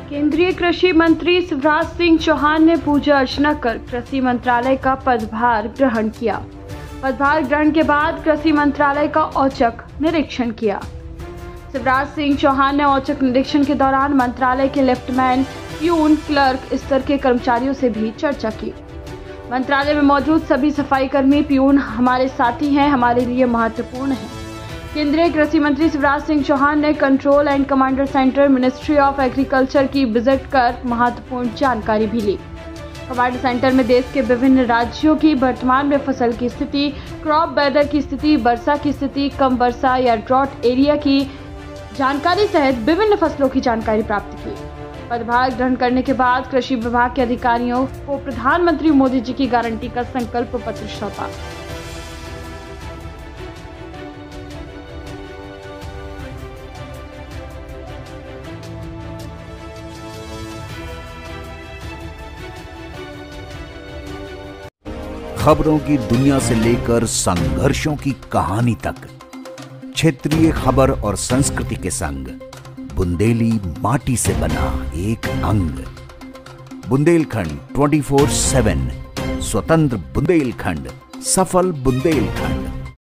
केंद्रीय कृषि मंत्री शिवराज सिंह चौहान ने पूजा अर्चना कर कृषि मंत्रालय का पदभार ग्रहण किया। पदभार ग्रहण के बाद कृषि मंत्रालय का औचक निरीक्षण किया। शिवराज सिंह चौहान ने औचक निरीक्षण के दौरान मंत्रालय के लेफ्टिनेंट, प्यून, क्लर्क स्तर के कर्मचारियों से भी चर्चा की। मंत्रालय में मौजूद सभी सफाई कर्मी, प्यून हमारे साथी हैं, हमारे लिए महत्वपूर्ण हैं। केंद्रीय कृषि मंत्री शिवराज सिंह चौहान ने control and commander centre, ministry of agriculture की विजिट कर महत्वपूर्ण जानकारी भी ली। कमांडर सेंटर में देश के विभिन्न राज्यों की वर्तमान में फसल की स्थिति, क्रॉप वेदर की स्थिति, वर्षा की स्थिति, कम वर्षा या ड्रॉट एरिया की जानकारी सहित विभिन्न फसलों की जानकारी प्राप्त की। पदभार ग्रहण करने के बाद कृषि विभाग के अधिकारियों को प्रधानमंत्री मोदी जी की गारंटी का संकल्प पत्र सौंपा। खबरों की दुनिया से लेकर संघर्षों की कहानी तक, क्षेत्रीय खबर और संस्कृति के संग बुंदेली माटी से बना एक अंग। बुंदेलखंड 24/7, स्वतंत्र बुंदेलखंड, सफल बुंदेलखंड।